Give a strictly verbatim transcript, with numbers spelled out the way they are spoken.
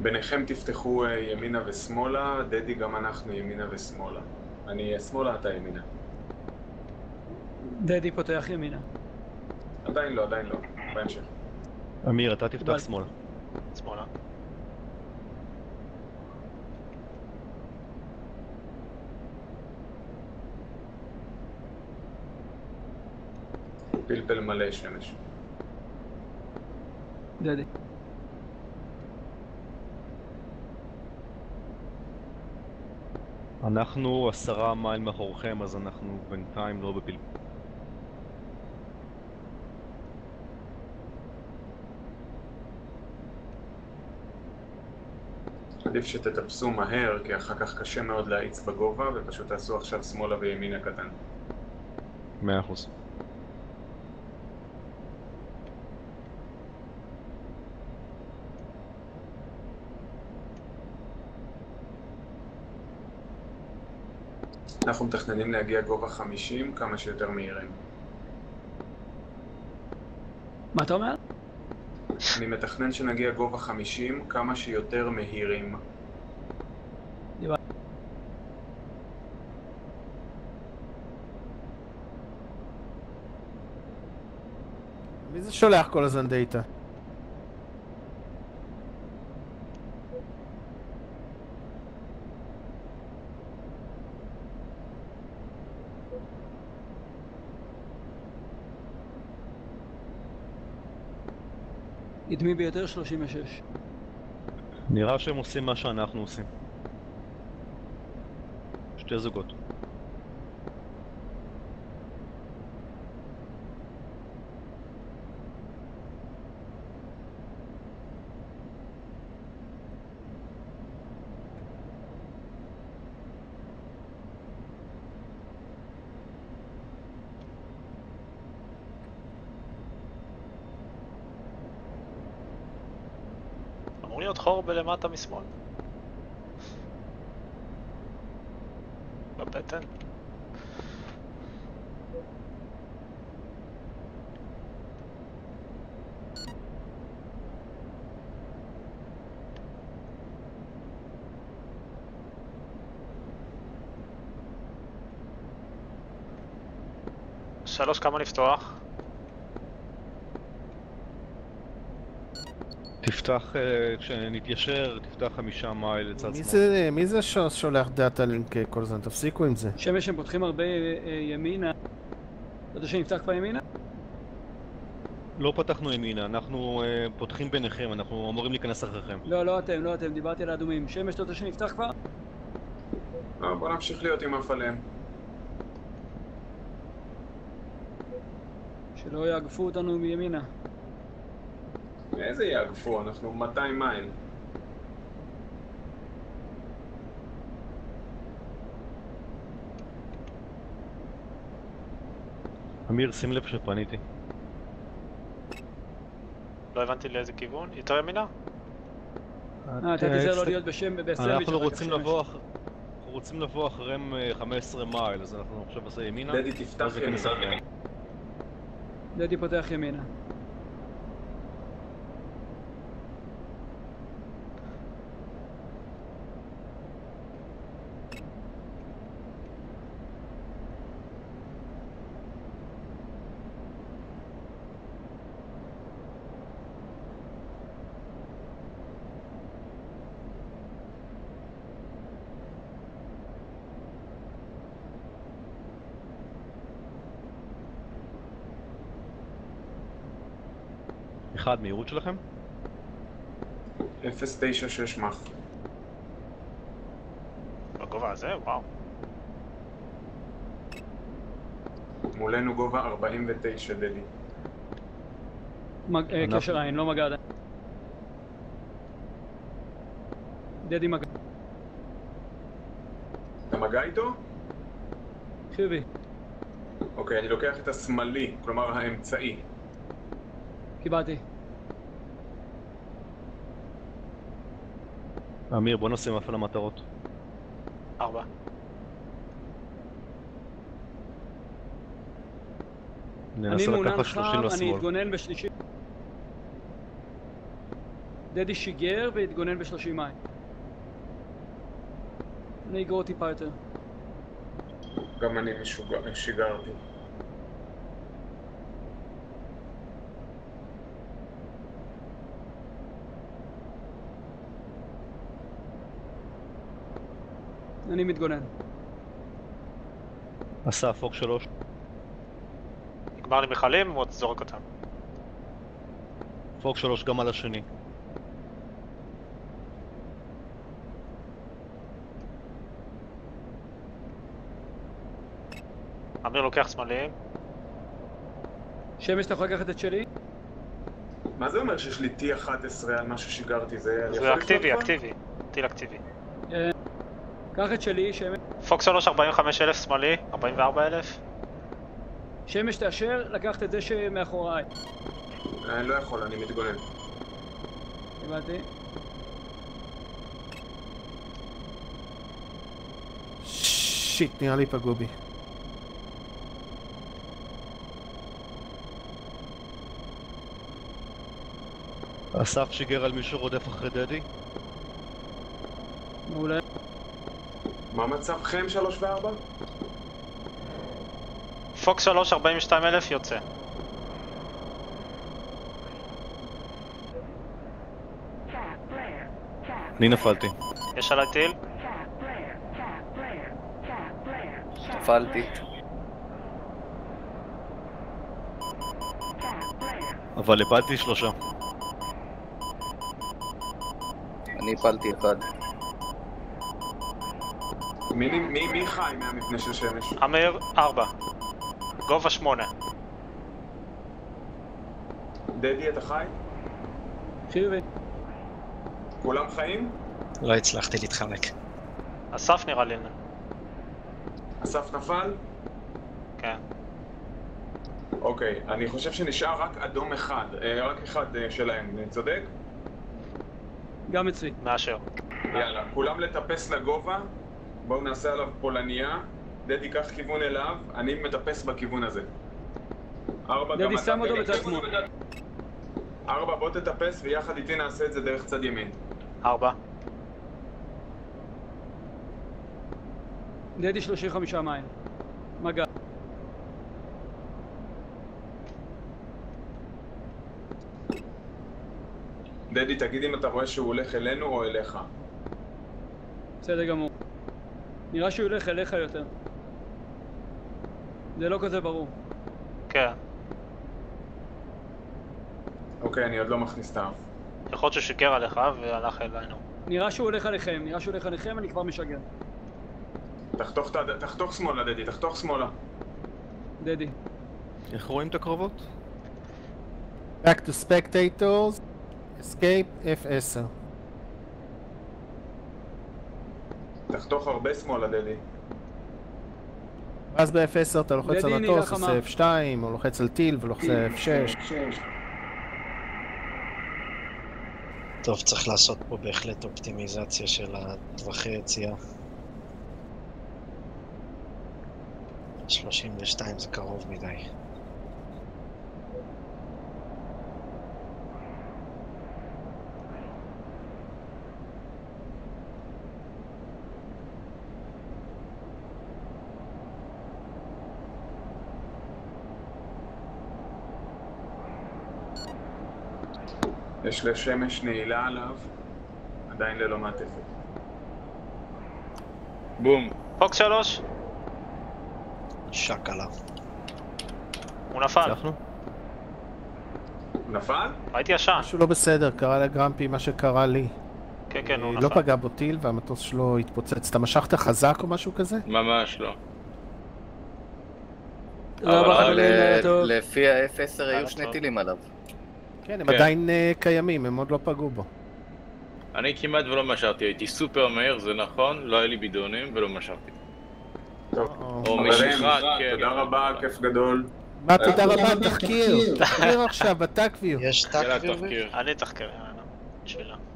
ביניכם תפתחו ימינה ושמאלה, דדי גם אנחנו ימינה ושמאלה. אני שמאלה, אתה ימינה. דדי פותח ימינה. עדיין לא, עדיין לא. בהמשך. אמיר, אתה תפתח שמאלה. שמאלה. פלפל מלא שמש. דדי. אנחנו עשרה מייל מאחורכם, אז אנחנו בינתיים לא בפלפל. עדיף שתטפסו מהר, כי אחר כך קשה מאוד להאיץ בגובה, ופשוט תעשו עכשיו שמאלה וימינה קטן. מאה אחוז. אנחנו מתכננים להגיע גובה חמישים, כמה שיותר מהירים. מה אתה אומר? אני מתכנן שנגיע גובה חמישים, כמה שיותר מהירים. מי זה שולח כל הזמן דאטה? קדמי ביותר שלושים ושש. נראה שהם עושים מה שאנחנו עושים. שתי זוגות. אמור להיות חור בלמטה משמאל. בבטן. שלוש, כמה לפתוח? תפתח, כשנתיישר, תפתח חמישה מייל לצד מי שמאל. זה, מי זה שולח דאטה לינק כל הזמן? תפסיקו עם זה. שמש הם פותחים הרבה ימינה. אתה יודע שנפתח כבר ימינה? לא פתחנו ימינה, אנחנו uh, פותחים ביניכם, אנחנו אמורים להיכנס אחריכם. לא, לא אתם, לא אתם, דיברתי על האדומים. שמש, אתה יודע שנפתח כבר? לא, בוא נמשיך להיות עם אף עליהם. שלא יאגפו אותנו מימינה. איזה יאגפו? אנחנו מאתיים מייל. אמיר, שים לב שפניתי. לא הבנתי לאיזה כיוון. יותר ימינה? אה, אתה תיזהר לא להיות בשם, בסנדוויץ'. אנחנו רוצים לבוא אנחנו רוצים לבוא אחריהם חמש עשרה מייל, אז אנחנו עכשיו עושה ימינה. דדי תפתח ימינה. דדי פותח ימינה. אחד, מהירות שלכם? אפס תשע שש מח. בגובה הזה? וואו. מולנו גובה ארבעים ותשע, דדי. מג... אנחנו... קשר עין, לא מגע עדיין. דדי מגע. אתה מגע איתו? חיובי. אוקיי, אני לוקח את השמאלי, כלומר האמצעי. קיבלתי. אמיר, בוא נשים אף על המטרות. ארבע. אני ננסה מעונן לקחת שלושים חם, אני לשמאל. אתגונן בשלישי. דדי שיגר והתגונן ב-שלושים מייל. אני אגרור טיפה יותר. גם אני משוגע, שיגרתי. אני מתגונן. אסף, פוק שלוש. נגמר לי מיכלים, הוא זורק אותם. פוק שלוש גם על השני. אמיר לוקח שמאליים. שמש, אתה יכול לקחת את שלי? מה זה אומר שיש לי טי אחת עשרה על מה ששיגרתי? זה... זה אקטיבי, אקטיבי. טיל אקטיבי. קח את שלי, שמש. פוק שלוש ארבעים וחמישה אלף שמאלי, ארבעים וארבע אלף. שמש תאשר לקחת את זה שמאחוריי. אני לא יכול, אני מתגונן. הבנתי. שיט, נראה לי פגעו בי. אסף שיגר על מישהו רודף אחרי דדי. מעולה. מה מצבכם שלוש וארבע? פוק שלוש ארבעים ושתיים אלף יוצא. אני נפלתי. יש עליי טיל? נפלתי. אבל הפלתי שלושה. אני הפלתי אחד. מי, מי, מי חי מהמבנה של שמש? אמיר ארבע. גובה שמונה. דדי, אתה חי? חיובי. כולם חיים? לא הצלחתי להתחמק. אסף נראה לי. אסף נפל? כן. אוקיי, אני חושב שנשאר רק אדום אחד, אה, רק אחד אה, שלהם, אני צודק? גם אצלי. מאשר. יאללה, כולם לטפס לגובה, בואו נעשה עליו פולניה, דדי קח כיוון אליו, אני מטפס בכיוון הזה. ארבע, גם דדי אתה... שם אותו בצד שמאל. ארבע, בוא תטפס ויחד איתי נעשה את זה דרך צד ימין. ארבע. דדי שלושים וחמישה מייל. מגע. דדי, תגיד אם אתה רואה שהוא הולך אלינו או אליך. בסדר גמור. נראה שהוא ילך אליך יותר. זה לא כזה ברור. כן. אוקיי, אני עוד לא מכניס את האף. יכול להיות ששיגר עליך והלך אלינו. נראה שהוא הולך עליכם, נראה שהוא הולך עליכם, אני כבר משגר. תחתוך, תחתוך שמאלה, דדי, תחתוך שמאלה. דדי. איך רואים את הקרבות? Back to spectators, escape אף עשר. תחתוך הרבה שמאלה, דדי. אז ב-אף עשר אתה לוחץ דדי, על נהיגה מטוס, חמה. עושה אף שתיים, או לוחץ על טיל ולוחץ אף שש. טוב, צריך לעשות פה בהחלט אופטימיזציה של הטווחי יציאה. שלושים ושתיים זה קרוב מדי. יש לשמש נעילה עליו, עדיין ללא מעטפת. בום. פוק שלוש. שק עליו. הוא נפל. הצלחנו? הוא נפל? הייתי ישן. משהו לא בסדר, קרה לגרמפי מה שקרה לי. כן, כן, הוא לא נפל. פגע בו טיל והמטוס שלו התפוצץ. אתה משכת חזק או משהו כזה? ממש לא. תודה רבה, אבל חברים, לילה טוב. לפי ה-אף עשר לילה היו שני טוב. טילים עליו. כן, הם כן. עדיין אה, קיימים, הם עוד לא פגעו בו. אני כמעט ולא משרתי, הייתי סופר מהיר, זה נכון, לא היה לי בידונים ולא משרתי. טוב. או, או חברים, משיכה, כן. תודה רבה, כיף גדול. מה, תודה רבה, תחקיר. תחקיר עכשיו, בטקוויר. יש יאללה, טאקט תחקיר. אני תחקר, יאללה. שאלה.